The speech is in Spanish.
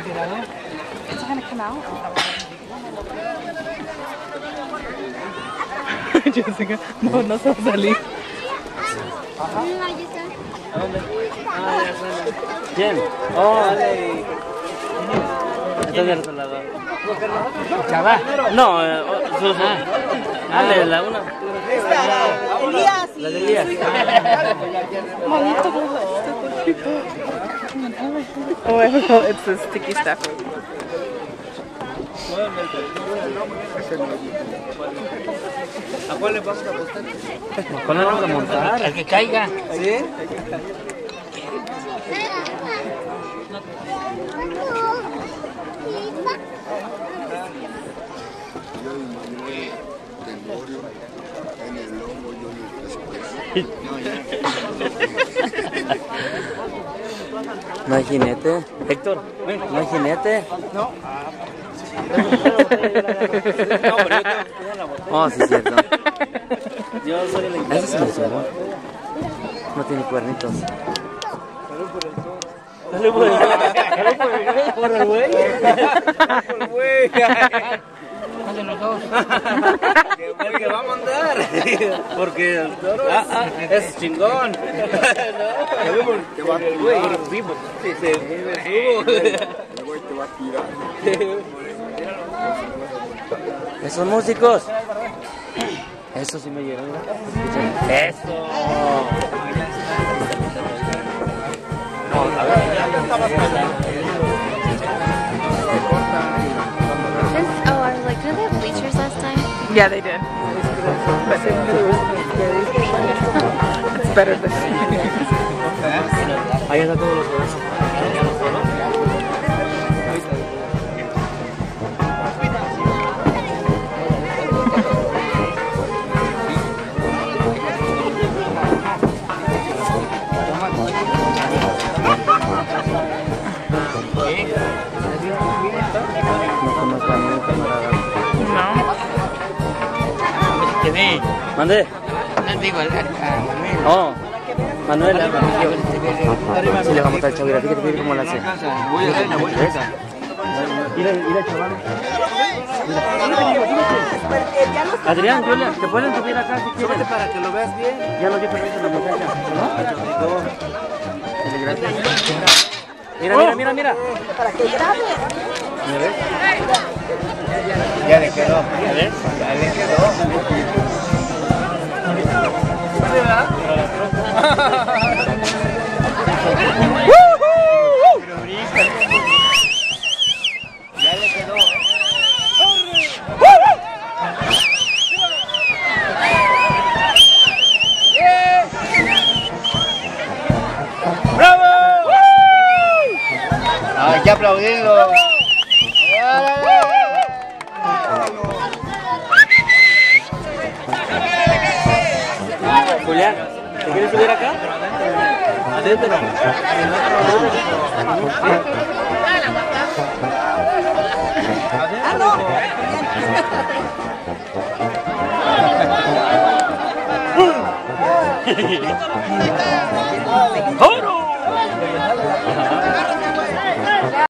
Is it gonna come out? Jessica, no se va a salir. ¿Quién? Oh, está del otro lado. ¿Chava? No, dale, la una. Elías. La de Elías. Monito. Oh, I forgot it's the sticky stuff. ¿A cuál le vamos a apostar? ¿Cuál le vamos a montar? Al que caiga. ¿Sí? ¿No hay jinete? Héctor, ¿no hay jinete? No. Oh, sí, es cierto. Yo soy el encargado. Ese se me subo. No tiene cuernitos. Dale por el güey. Dale por el güey. Por el güey. Por el güey. Dale los dos. Porque va a mandar. Porque el toro es chingón. No. Te va a tirar. Sí, se subo. El güey te va a tirar. Esos músicos. Eso sí me llegó. Eso. A ver. Oh, I was like, did they have bleachers last time? Yeah, they did. But it's better than Ahí está todo lo que ¿Mande? No digo al Manuel. Oh, Manuel. Si le vamos a echar chavo, fíjate cómo la hace. Voy a dar la vuelta. Mira, chaval. Adrián, Julia, ¿te pueden subir acá si quieres? Para que lo veas bien. Ya nos dio permiso la muchacha. Gracias. Mira. Para que grabe. Ya le quedó. Ya le quedó. Ya le quedó. ¡Bravo! Hay que aplaudirlo. Julián, ¿te quieres subir acá? Adentro. ¡Oro!